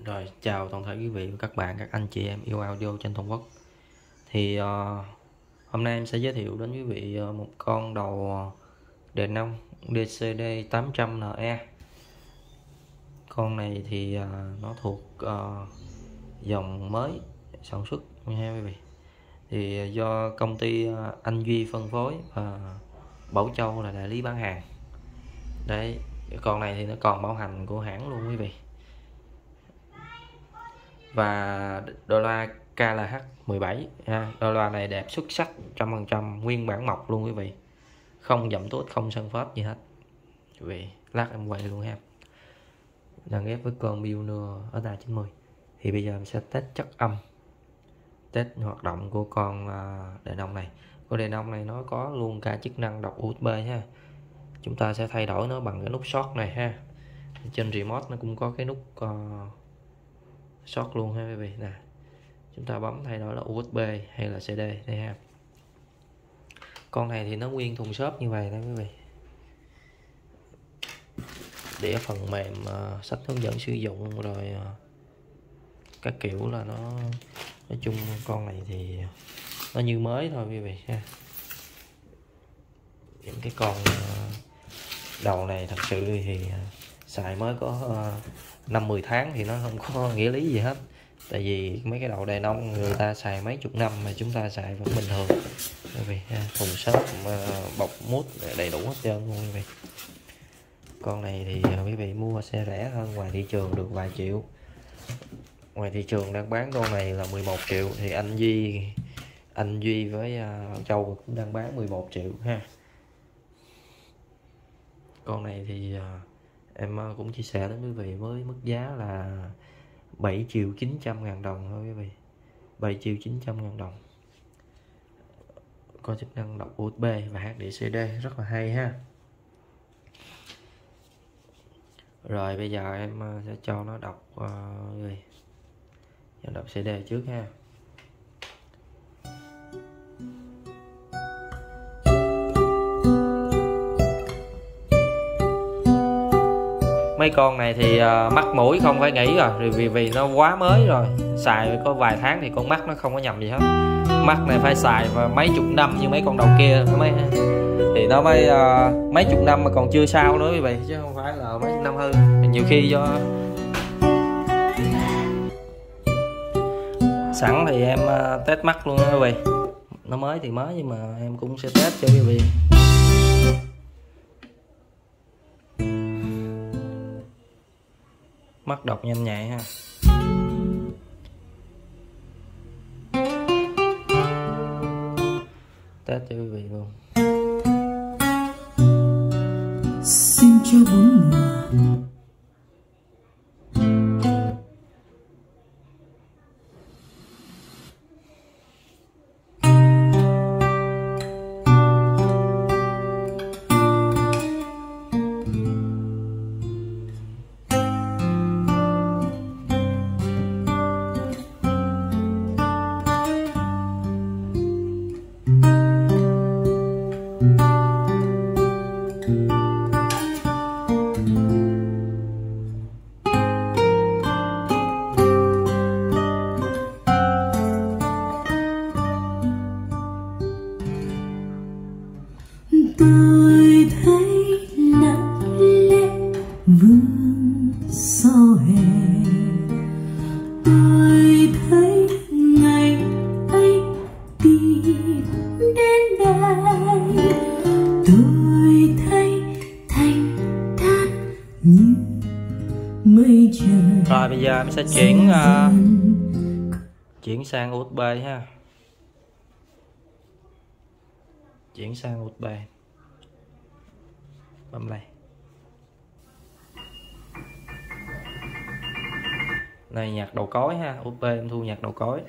Rồi, chào toàn thể quý vị và các bạn, các anh chị em yêu audio trên toàn quốc. Thì hôm nay em sẽ giới thiệu đến quý vị một con đầu đề nông DCD 800NE. Con này thì nó thuộc dòng mới sản xuất nha quý vị. Thì do công ty Anh Duy phân phối và Bảo Châu là đại lý bán hàng. Đấy, con này thì nó còn bảo hành của hãng luôn quý vị. Và đô la KLH17 đô la này đẹp xuất sắc 100%, nguyên bản mộc luôn quý vị, không dậm tốt, không sân phết gì hết quý vị. Lát em quay luôn ha. Đang ghép với con Pioneer SA90. Thì bây giờ em sẽ test chất âm, test hoạt động của con đề nông này. Con đề nông này nó có luôn cả chức năng đọc USB ha. Chúng ta sẽ thay đổi nó bằng cái nút short này ha. Trên remote nó cũng có cái nút short luôn ha quý vị nè. Chúng ta bấm thay đổi là USB hay là CD đây ha. Con này thì nó nguyên thùng xốp như vậy đó quý vị. Đĩa phần mềm, sách hướng dẫn sử dụng rồi các kiểu là nó, nói chung con này thì nó như mới thôi quý vị ha. Những cái con đầu này thật sự thì xài mới có 5-10 tháng thì nó không có nghĩa lý gì hết. Tại vì mấy cái đầu đề nông người ta xài mấy chục năm mà chúng ta xài vẫn bình thường quý vị ha. Thùng xốp bọc mút đầy đủ hết trơn luôn quý vị. Con này thì quý vị mua sẽ rẻ hơn ngoài thị trường được vài triệu. Ngoài thị trường đang bán con này là 11 triệu thì anh Duy với Bảo Châu cũng đang bán 11 triệu ha. Con này thì em cũng chia sẻ đến quý vị với mức giá là 7.900.000 đồng thôi quý vị. 7.900.000 đồng. Có chức năng đọc USB và hát đĩa CD rất là hay ha. Rồi bây giờ em sẽ cho nó đọc đọc CD trước ha. Mấy con này thì mắc mũi không phải nghĩ rồi, vì nó quá mới rồi, xài có vài tháng thì con mắt nó không có nhầm gì hết. Mắt này phải xài và mấy chục năm như mấy con đầu kia nó mới, thì nó mới mấy chục năm mà còn chưa sao nữa quý vị, chứ không phải là mấy chục năm hư. Nhiều khi do sẵn thì em test mắt luôn đó quý vị. Nó mới thì mới nhưng mà em cũng sẽ test cho quý vị. Mắt đọc nhanh nhạy ha. Test cho quý vị luôn. Xin cho bốn mùa. Tôi thấy lặng lẽ vương sau hè. Tôi thấy ngày ấy tìm đến đây. Tôi thấy thanh thản như mây trời. Rồi bây giờ em sẽ chuyển sang USB ha. Chuyển sang USB. Bấm play. Này nhạc đầu cối ha, USB em thu nhạc đầu cối.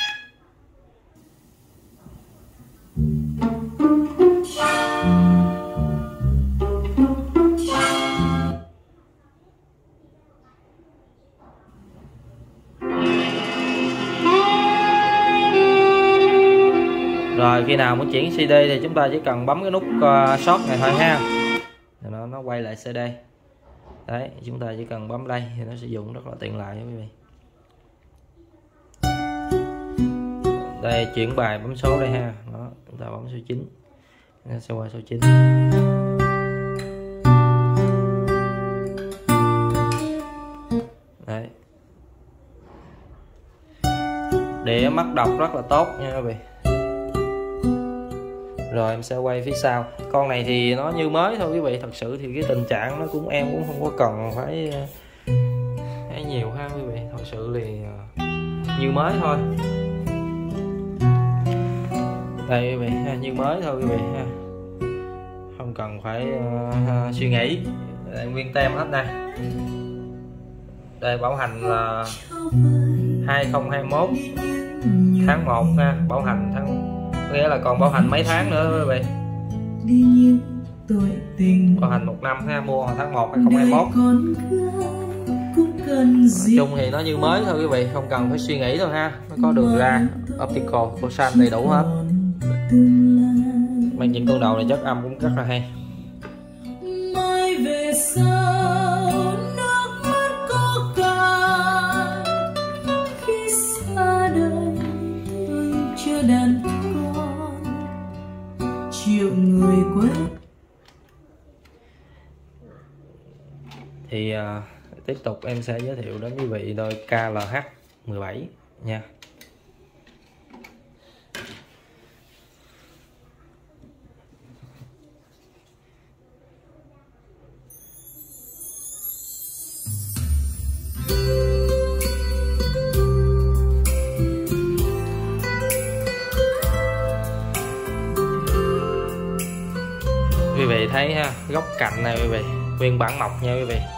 Rồi khi nào muốn chuyển CD thì chúng ta chỉ cần bấm cái nút short này thôi ha. Nó quay lại CD. Đấy, chúng ta chỉ cần bấm play thì nó sử dụng rất là tiện lợi quý vị. Đây chuyển bài bấm số đây ha, đó chúng ta bấm số 9, nó sẽ qua số 9. Đấy, đĩa mắt đọc rất là tốt nha quý vị. Rồi em sẽ quay phía sau. Con này thì nó như mới thôi quý vị. Thật sự thì cái tình trạng nó cũng em cũng không có cần phải nhiều ha quý vị. Thật sự thì như mới thôi. Đây quý vị, như mới thôi quý vị ha. Không cần phải suy nghĩ. Đây, nguyên tem hết đây. Đây bảo hành là 2021 tháng 1 ha, bảo hành nghĩa là còn bảo hành mấy tháng nữa quý vị. Bảo hành 1 năm ha, mua vào tháng 1 2021. Nói chung thì nó như mới thôi quý vị, không cần phải suy nghĩ thôi ha. Nó có đường ra, optical, cosan đầy đủ hết. Mang những con đầu này chất âm cũng rất là hay. Mai về sau nước mắt có cạn, khi xa đời chưa đàn con, triệu người quên. Thì tiếp tục em sẽ giới thiệu đến quý vị đôi KLH17 nha. Quý vị thấy ha, góc cạnh này quý vị, nguyên bản mộc nha quý vị.